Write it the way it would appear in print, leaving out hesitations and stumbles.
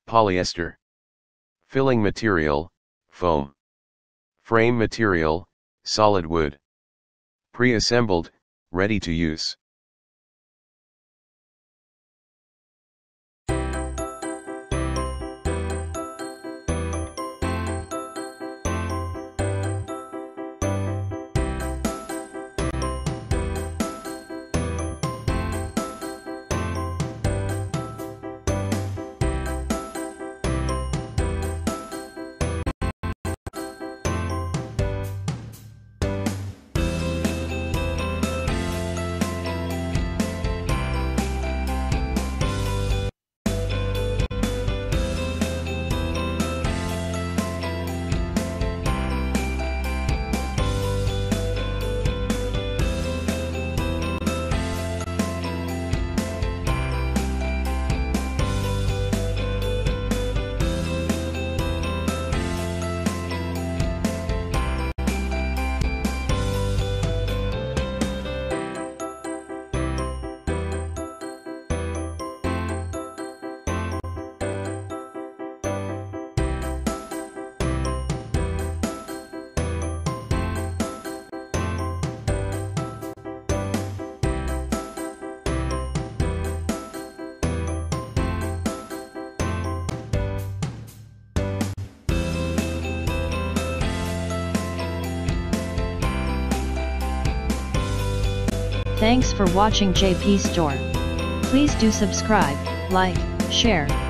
Polyester. Filling material, foam. Frame material, solid wood. Pre-assembled, ready to use. Thanks for watching JP Store. Please do subscribe, like, share,